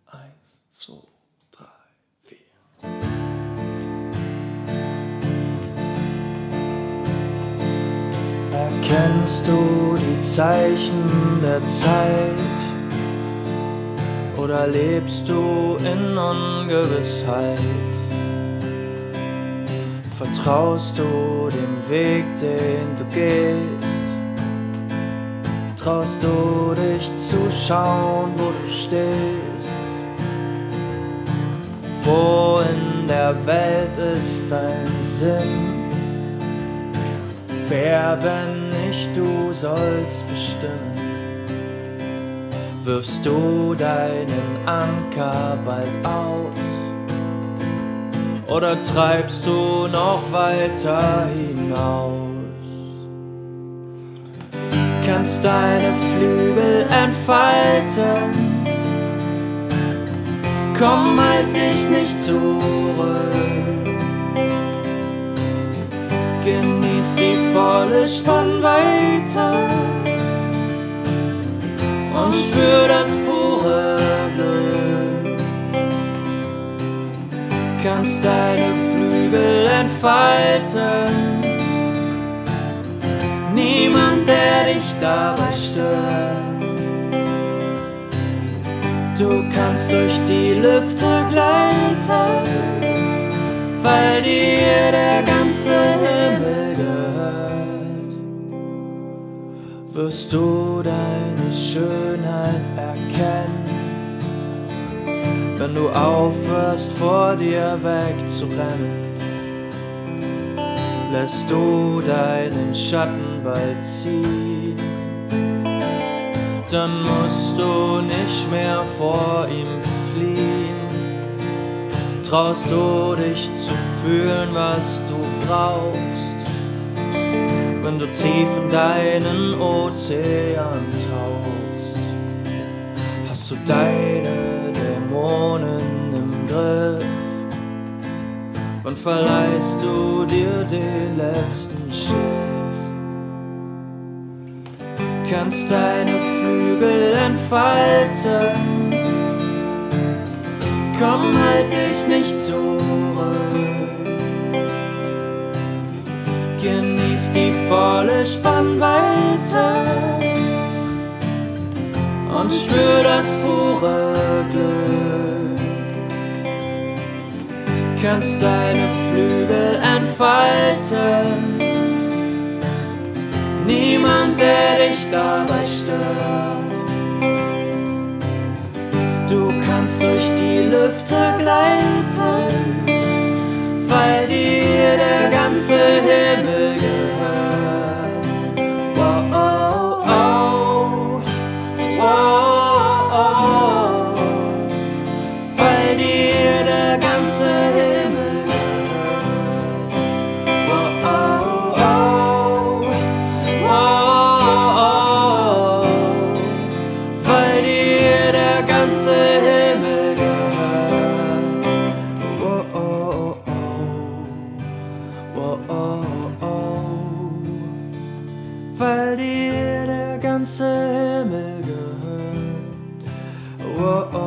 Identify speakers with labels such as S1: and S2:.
S1: 1, 2, 3, 4. Erkennst du die Zeichen der Zeit oder lebst du in Ungewissheit? Vertraust du dem Weg, den du gehst? Traust du dich zu schauen, wo du stehst? Wo in der Welt ist dein Sinn? Wer, wenn nicht du, sollst bestimmen? Wirfst du deinen Anker bald aus? Oder treibst du noch weiter hinaus? Kannst deine Flügel entfalten? Komm, halt dich nicht zurück. Genieß die volle Spannweite und spür das pure Glück. Kannst deine Flügel entfalten. Niemand, der dich dabei stört. Du kannst durch die Lüfte gleiten, weil dir der ganze Himmel gehört. Wirst du deine Schönheit erkennen, wenn du aufhörst, vor dir wegzurennen. Lässt du deinen Schatten bald ziehen, dann musst du nicht mehr vor ihm fliehen. Traust du dich zu fühlen, was du brauchst, wenn du tief in deinen Ozean tauchst? Hast du deine Dämonen im Griff? Wann verleihst du dir den letzten Schiff? Kannst deine Flügel entfalten? Komm, halt dich nicht zurück. Genieß die volle Spannweite und spür das pure Glück. Kannst deine Flügel entfalten. Niemand, der dich dabei stört. Du kannst durch die Lüfte gleiten, weil dir der ganze Himmel gehört. Wow, oh, oh, wow, oh, weil dir der ganze Himmel gehört. Wow, oh, wow, weil dir der ganze Himmel gehört. Oh, oh, oh, oh, oh, weil dir der ganze Himmel gehört. Oh, oh.